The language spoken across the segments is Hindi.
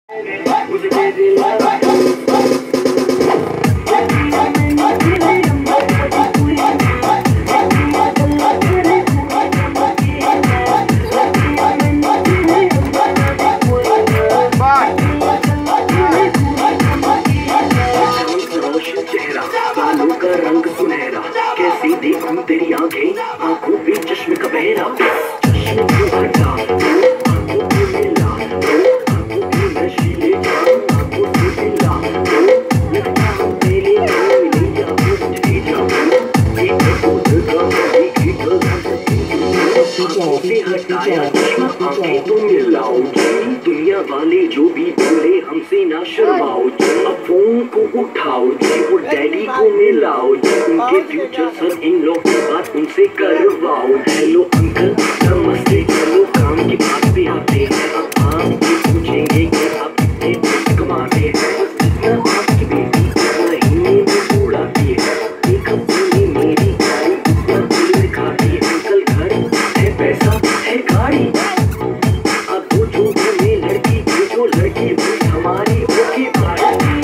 बालों का रंग सुनहरा, कैसी देखूं तेरी आंखें, आंखों पे चश्मे का बहरा, चश्मे को हटा आंखों पे मिला, आंखों पे नशीले जाम, आंखों से मिला, लगता हम पहले मिले या मुझे जाऊं, एक दूध का एक आंखों से हटाया चश्मा, आंखें तो मिलाओ, दुनिया वाले जो भी बोले हमसे ना शर्माओ, अब फोन को उठाओ और डैडी को मिलाओ, उनके फ्यूचर सन इन लोग की बात उनसे करवाओ। हेलो अंकल नमस्ते, चलो काम की बात पे आते हैं, अब आपसे पूछेंगे कि आप कितने पैसे कमाते हैं, कितना आपकी बेटी महीने में उड़ाती है, एक हफ्ते में मेरी गाड़ी कितना बिल दिखाती है, अंकल घर है पैसा है गाड़ी, अब वो जो में लड़की जो लड़की भी हमारी होगी भाई।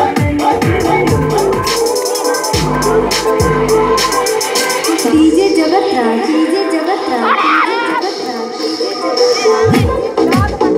डीजे जगत राज, डीजे जगत राज, डीजे जगत राज, डीजे जगत राज।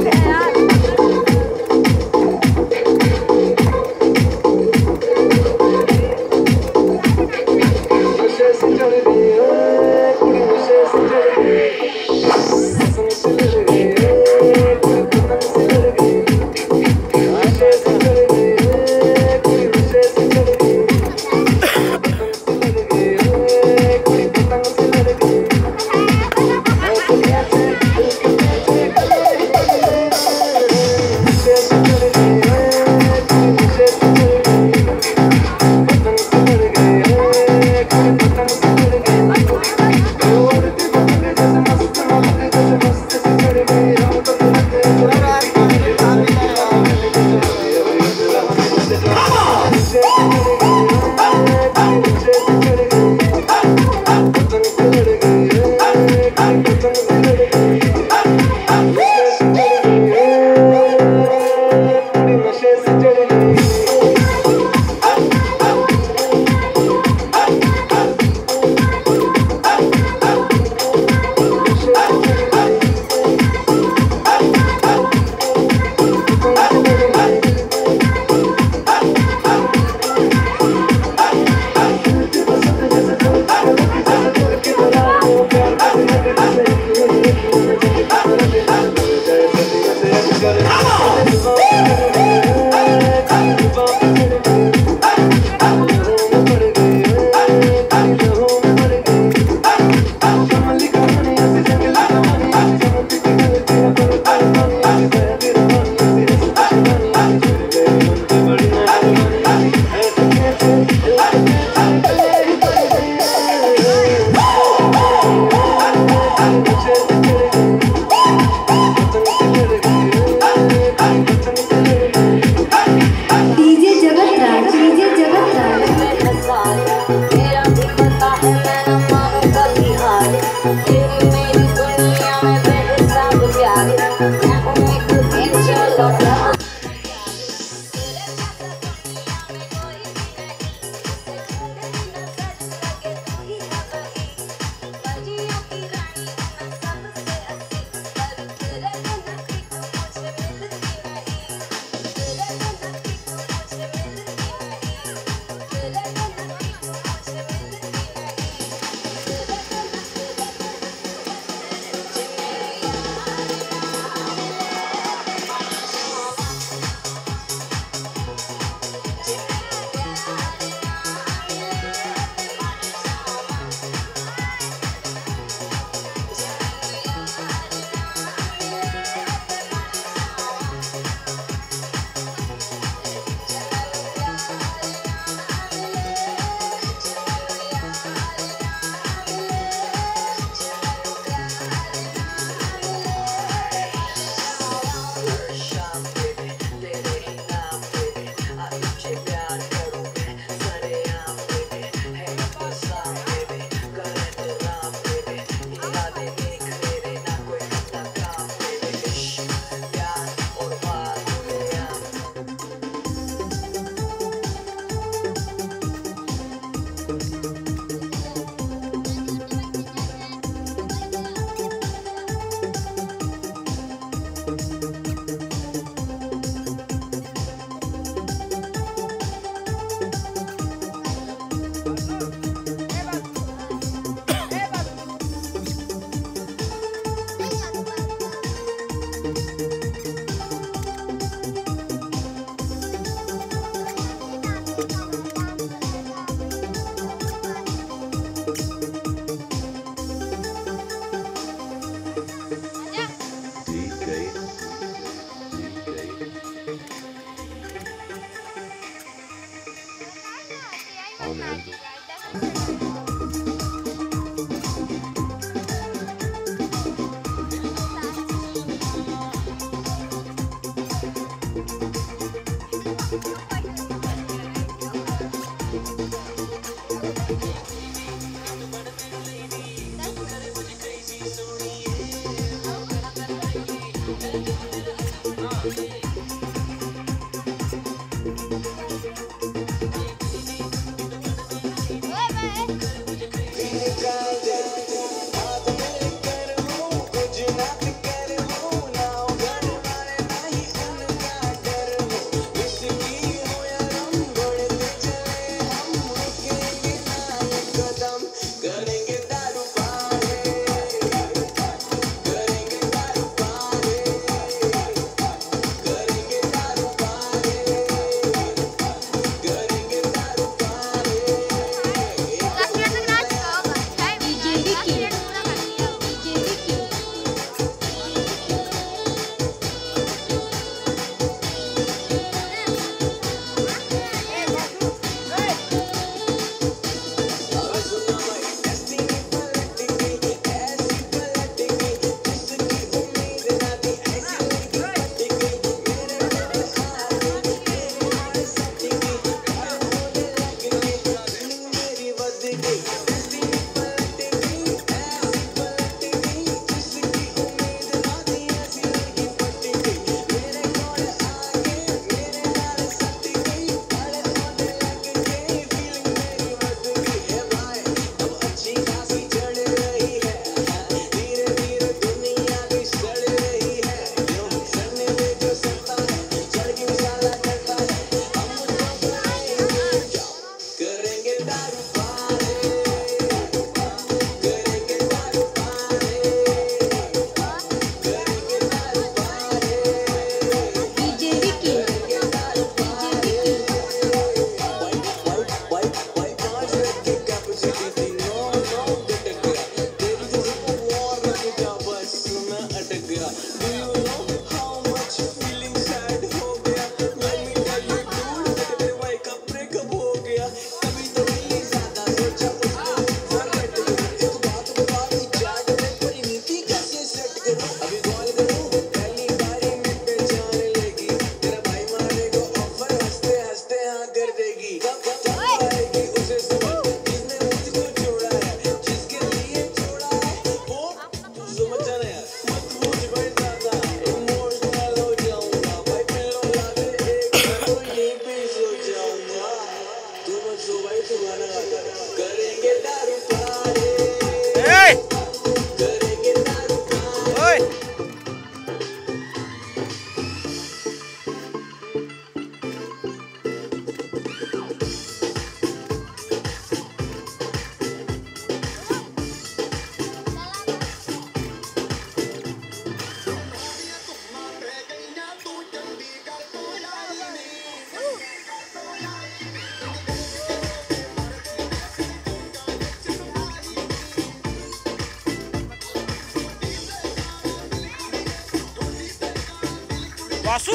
वासु,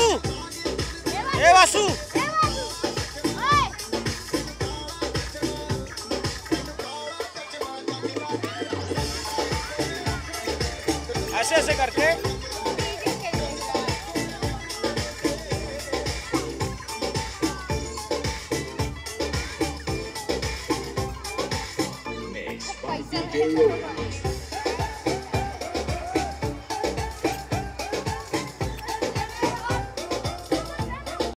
ए वासु, ऐसे ऐसे करके DJ